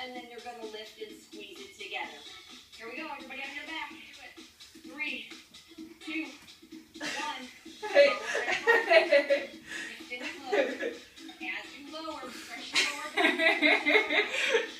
and then you're going to lift and squeeze it together. Here we go, everybody on your back. 3, 2, 1. Lift and close. As you lower, press your lower back.